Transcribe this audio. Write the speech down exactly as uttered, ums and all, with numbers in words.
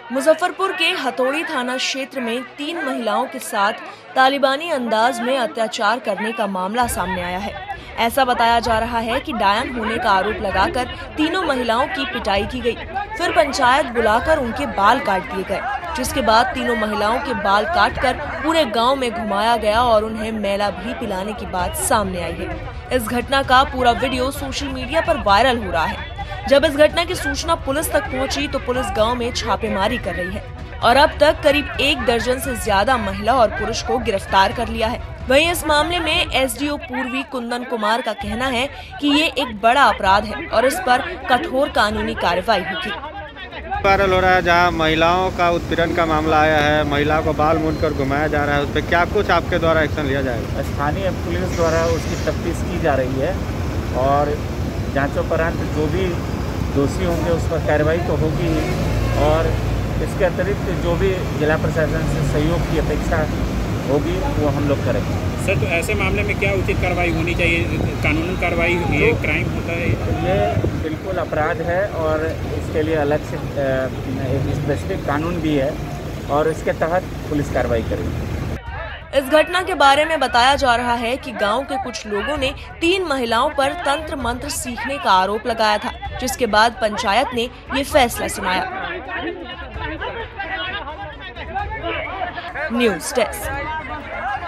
मुजफ्फरपुर के हथौड़ी थाना क्षेत्र में तीन महिलाओं के साथ तालिबानी अंदाज में अत्याचार करने का मामला सामने आया है। ऐसा बताया जा रहा है कि डायन होने का आरोप लगाकर तीनों महिलाओं की पिटाई की गई, फिर पंचायत बुलाकर उनके बाल काट दिए गए, जिसके बाद तीनों महिलाओं के बाल काटकर पूरे गांव में घुमाया गया और उन्हें मैला भी पिलाने की बात सामने आई है। इस घटना का पूरा वीडियो सोशल मीडिया पर वायरल हो रहा है। जब इस घटना की सूचना पुलिस तक पहुंची तो पुलिस गांव में छापेमारी कर रही है और अब तक करीब एक दर्जन से ज्यादा महिला और पुरुष को गिरफ्तार कर लिया है। वहीं इस मामले में एसडीओ पूर्वी कुंदन कुमार का कहना है कि ये एक बड़ा अपराध है और इस पर कठोर कानूनी कार्रवाई होगी। वायरल हो रहा है जहां महिलाओं का उत्पीड़न का मामला आया है, महिलाओं को बाल मूंद कर घुमाया जा रहा है, उस पर क्या कुछ आपके द्वारा एक्शन लिया जाएगा? स्थानीय पुलिस द्वारा उसकी तफ्तीश की जा रही है और जांचोपरांत जो भी दोषी होंगे उस पर कार्रवाई तो होगी ही, और इसके अतिरिक्त जो भी जिला प्रशासन से सहयोग की अपेक्षा होगी वो हम लोग करेंगे। सर, तो ऐसे मामले में क्या उचित कार्रवाई होनी चाहिए? कानूनी कार्रवाई, ये क्राइम होता है? ये बिल्कुल अपराध है और इसके लिए अलग से एक स्पेसिफिक कानून भी है और इसके तहत पुलिस कार्रवाई करेगी। इस घटना के बारे में बताया जा रहा है कि गांव के कुछ लोगों ने तीन महिलाओं पर तंत्र मंत्र सीखने का आरोप लगाया था, जिसके बाद पंचायत ने ये फैसला सुनाया। News desk.